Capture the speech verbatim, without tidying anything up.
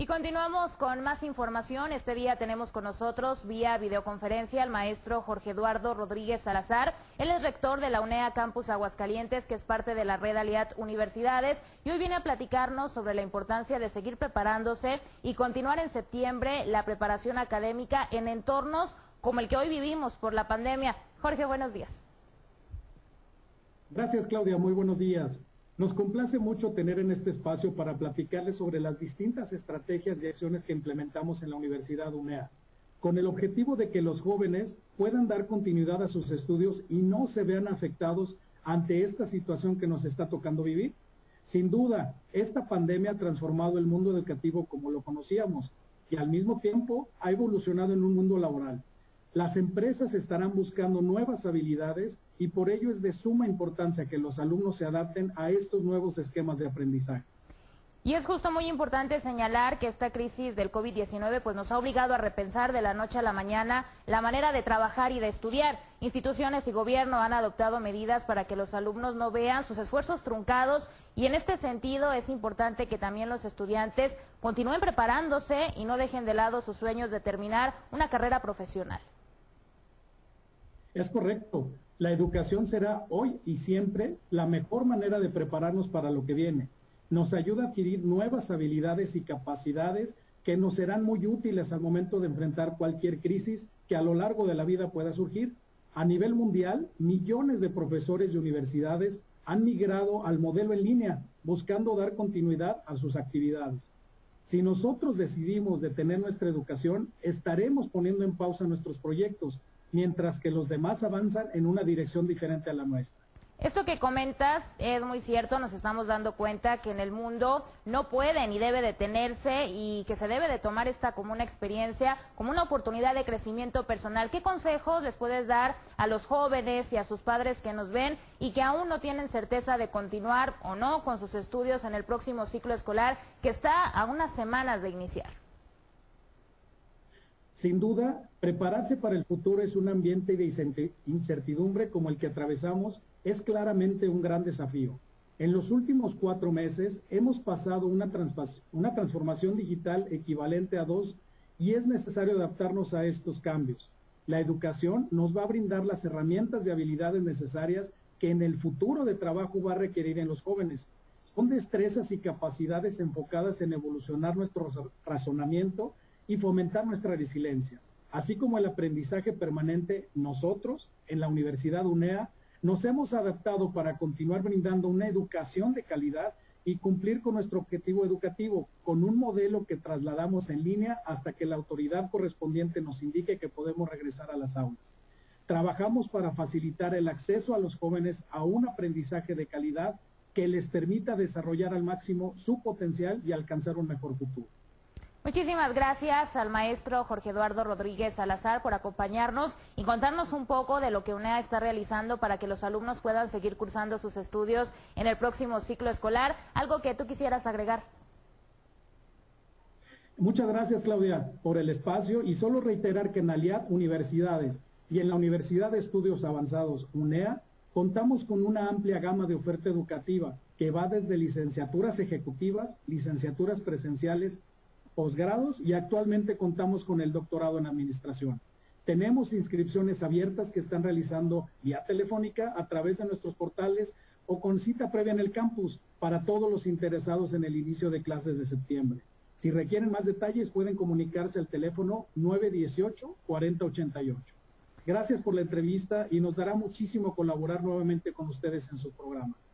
Y continuamos con más información. Este día tenemos con nosotros vía videoconferencia al maestro Jorge Eduardo Rodríguez Salazar. Él es rector de la UNEA Campus Aguascalientes, que es parte de la red Aliat Universidades, y hoy viene a platicarnos sobre la importancia de seguir preparándose y continuar en septiembre la preparación académica en entornos como el que hoy vivimos por la pandemia. Jorge, buenos días. Gracias, Claudia. Muy buenos días. Nos complace mucho tener en este espacio para platicarles sobre las distintas estrategias y acciones que implementamos en la Universidad UNEA, con el objetivo de que los jóvenes puedan dar continuidad a sus estudios y no se vean afectados ante esta situación que nos está tocando vivir. Sin duda, esta pandemia ha transformado el mundo educativo como lo conocíamos y al mismo tiempo ha evolucionado en un mundo laboral. Las empresas estarán buscando nuevas habilidades y por ello es de suma importancia que los alumnos se adapten a estos nuevos esquemas de aprendizaje. Y es justo muy importante señalar que esta crisis del COVID diecinueve pues nos ha obligado a repensar de la noche a la mañana la manera de trabajar y de estudiar. Instituciones y gobierno han adoptado medidas para que los alumnos no vean sus esfuerzos truncados y en este sentido es importante que también los estudiantes continúen preparándose y no dejen de lado sus sueños de terminar una carrera profesional. Es correcto. La educación será hoy y siempre la mejor manera de prepararnos para lo que viene. Nos ayuda a adquirir nuevas habilidades y capacidades que nos serán muy útiles al momento de enfrentar cualquier crisis que a lo largo de la vida pueda surgir. A nivel mundial, millones de profesores y universidades han migrado al modelo en línea, buscando dar continuidad a sus actividades. Si nosotros decidimos detener nuestra educación, estaremos poniendo en pausa nuestros proyectos, mientras que los demás avanzan en una dirección diferente a la nuestra. Esto que comentas es muy cierto, nos estamos dando cuenta que en el mundo no puede ni debe detenerse y que se debe de tomar esta como una experiencia, como una oportunidad de crecimiento personal. ¿Qué consejos les puedes dar a los jóvenes y a sus padres que nos ven y que aún no tienen certeza de continuar o no con sus estudios en el próximo ciclo escolar que está a unas semanas de iniciar? Sin duda, prepararse para el futuro es un ambiente de incertidumbre como el que atravesamos, es claramente un gran desafío. En los últimos cuatro meses hemos pasado una, una transformación digital equivalente a dos y es necesario adaptarnos a estos cambios. La educación nos va a brindar las herramientas y habilidades necesarias que en el futuro de trabajo va a requerir en los jóvenes. Son destrezas y capacidades enfocadas en evolucionar nuestro razonamiento y fomentar nuestra resiliencia, así como el aprendizaje permanente. Nosotros, en la Universidad UNEA, nos hemos adaptado para continuar brindando una educación de calidad y cumplir con nuestro objetivo educativo, con un modelo que trasladamos en línea hasta que la autoridad correspondiente nos indique que podemos regresar a las aulas. Trabajamos para facilitar el acceso a los jóvenes a un aprendizaje de calidad que les permita desarrollar al máximo su potencial y alcanzar un mejor futuro. Muchísimas gracias al maestro Jorge Eduardo Rodríguez Salazar por acompañarnos y contarnos un poco de lo que UNEA está realizando para que los alumnos puedan seguir cursando sus estudios en el próximo ciclo escolar. ¿Algo que tú quisieras agregar? Muchas gracias, Claudia, por el espacio y solo reiterar que en Aliat Universidades y en la Universidad de Estudios Avanzados UNEA contamos con una amplia gama de oferta educativa que va desde licenciaturas ejecutivas, licenciaturas presenciales, posgrados y actualmente contamos con el doctorado en administración. Tenemos inscripciones abiertas que están realizando vía telefónica a través de nuestros portales o con cita previa en el campus para todos los interesados en el inicio de clases de septiembre. Si requieren más detalles pueden comunicarse al teléfono nueve dieciocho, cuarenta ochenta y ocho. Gracias por la entrevista y nos dará muchísimo colaborar nuevamente con ustedes en su programa.